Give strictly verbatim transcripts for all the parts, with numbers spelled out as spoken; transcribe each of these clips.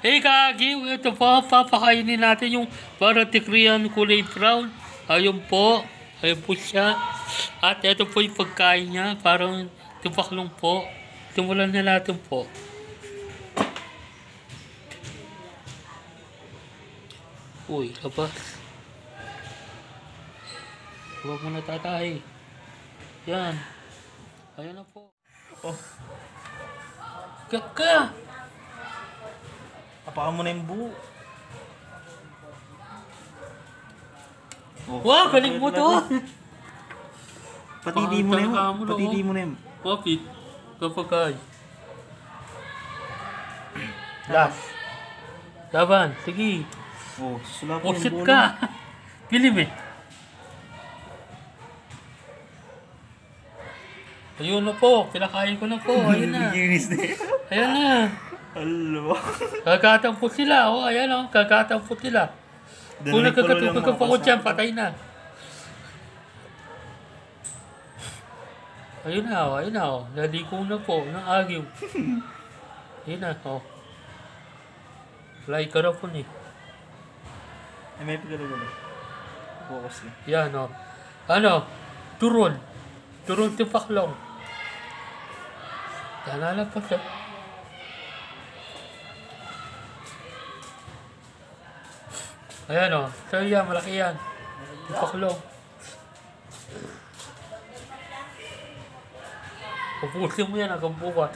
Hey Ka-Agiw, ito po, papakainin natin yung para tigrean kulay brown. Ayun po, ayun po siya. At ito po yung pagkain niya, parang tubaklong po. Simulan na natin po. Uy, labas. Huwag mo na tatahi. Yan. Ayan na po. Oh, Kaka! apakan mo na yung buo. Oh, Wow, galing mo to! Patidi mo na yun. Pakantang ka mo na, Patidi oh. mo na yun. Kapit. Kapagay. Last. Laban, sige. Oh, sulapin yung Pusit buo ka. na. Pilim eh. Ayun na po. Pinakain ko na po. Ayun na. Nagiginis na yun. Ayan na. Alo. Kagatampot sila. O, ayan o. Kagatampot sila. Kung nagkakatupag ka pa ko dyan, patay na. Ayun na o. Ayun na o. Naliko na po. Ng agiw. Ayun na o. Fly ka na po eh. Ay, may pagkala-gala. Focus lang. Yan o. Ano? Turon. Turon tipaklong. Yan na po siya. Ayan o. So yan, malaki yan. Tipaklong. Pupusin mo yan hanggang bukas.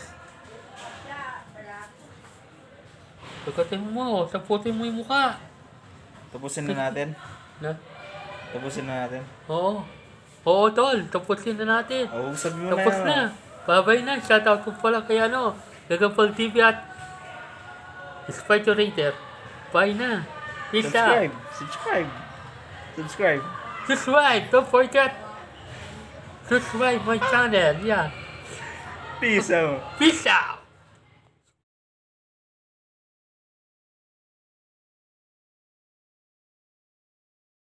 Pagkatin mo, saputin mo yung mukha. Tapusin na natin. Na? Tapusin na natin. Oo. Oo, tol. Tapusin na natin. Oh, sabi mo Tapos na. na. Babay na. Shoutout ko pala kay ano. Gagambang T V at Spectator. Bye na. Peace out. Subscribe. Subscribe. Subscribe. Subscribe. Don't forget. Subscribe my channel. Yeah. Peace out. Peace out.